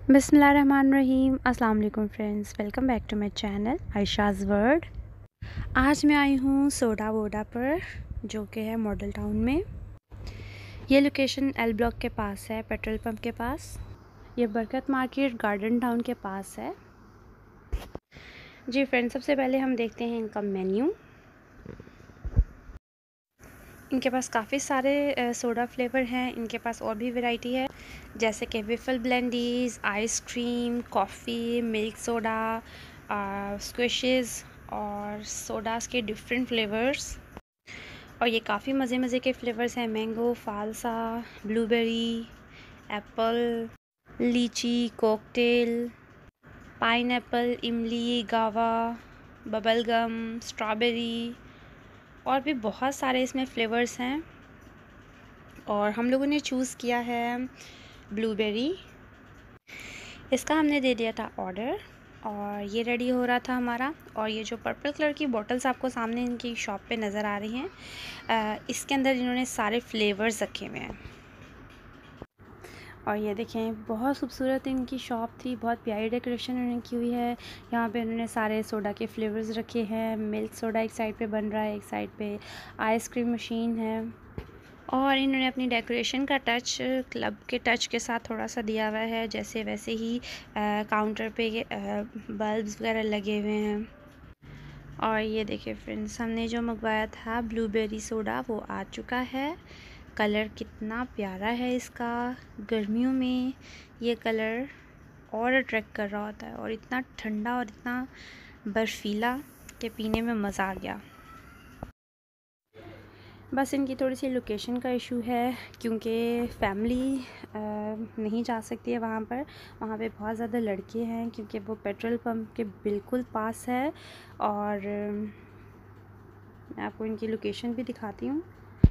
बिस्मिल्लाहिर्रहमानिर्रहीम। अस्सलाम वालेकुम friends, welcome back to my channel Ayesha's world. आज मैं आई हूँ सोडा वोडा पर, जो कि है मॉडल टाउन में। ये लोकेशन एल ब्लॉक के पास है, पेट्रोल पंप के पास। ये बरकत मार्केट गार्डन टाउन के पास है। जी फ्रेंड्स, सबसे पहले हम देखते हैं इनका मेन्यू। इनके पास काफ़ी सारे सोडा फ्लेवर हैं। इनके पास और भी वैरायटी है, जैसे कि विफल blendies, ice cream, coffee, milk soda, squashes और सोडास के डिफरेंट फ्लेवर्स। और ये काफ़ी मज़े मज़े के फ्लेवर्स हैं। मैंगो, फालसा, blueberry, apple, lychee, cocktail, pineapple, इमली, गावा, बबलगम, स्ट्रॉबेरी और भी बहुत सारे इसमें फ्लेवर्स हैं। और हम लोगों ने चूज़ किया है ब्लूबेरी। इसका हमने दे दिया था ऑर्डर और ये रेडी हो रहा था हमारा। और ये जो पर्पल कलर की बॉटल्स आपको सामने इनकी शॉप पे नज़र आ रही हैं, इसके अंदर इन्होंने सारे फ्लेवर्स रखे हुए हैं। और ये देखें, बहुत खूबसूरत इनकी शॉप थी, बहुत प्यारी डेकोरेशन उन्होंने की हुई है। यहाँ पे उन्होंने सारे सोडा के फ्लेवर्स रखे हैं। मिल्क सोडा एक साइड पे बन रहा है, एक साइड पे आइसक्रीम मशीन है। और इन्होंने अपनी डेकोरेशन का टच क्लब के टच के साथ थोड़ा सा दिया हुआ है, जैसे वैसे ही काउंटर पे बल्ब्स वगैरह लगे हुए हैं। और ये देखिए फ्रेंड्स, हमने जो मंगवाया था ब्लूबेरी सोडा वो आ चुका है। कलर कितना प्यारा है इसका। गर्मियों में ये कलर और अट्रैक्ट कर रहा होता है, और इतना ठंडा और इतना बर्फीला कि पीने में मज़ा आ गया। बस इनकी थोड़ी सी लोकेशन का इशू है, क्योंकि फैमिली नहीं जा सकती है वहाँ पर। वहाँ पे बहुत ज़्यादा लड़के हैं, क्योंकि वो पेट्रोल पंप के बिल्कुल पास है। और मैं आपको इनकी लोकेशन भी दिखाती हूँ।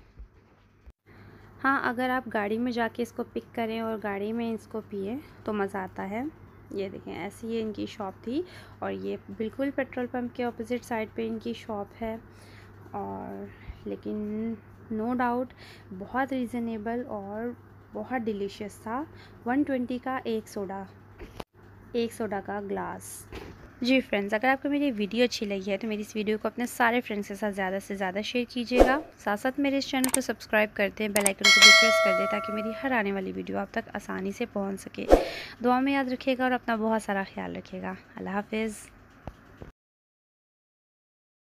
हाँ, अगर आप गाड़ी में जाके इसको पिक करें और गाड़ी में इसको पिए तो मज़ा आता है। ये देखें, ऐसी ये इनकी शॉप थी और ये बिल्कुल पेट्रोल पंप के ऑपोजिट साइड पे इनकी शॉप है। और लेकिन नो डाउट बहुत रीज़नेबल और बहुत डिलीशियस था। 120 का एक सोडा का ग्लास। जी फ्रेंड्स, अगर आपको मेरी वीडियो अच्छी लगी है तो मेरी इस वीडियो को अपने सारे फ्रेंड्स के साथ ज़्यादा से ज़्यादा शेयर कीजिएगा। साथ साथ मेरे इस चैनल को सब्सक्राइब कर दें, बेल आइकन को भी प्रेस कर दें, ताकि मेरी हर आने वाली वीडियो आप तक आसानी से पहुंच सके। दुआ में याद रखिएगा और अपना बहुत सारा ख्याल रखिएगा। अल्लाह हाफिज़।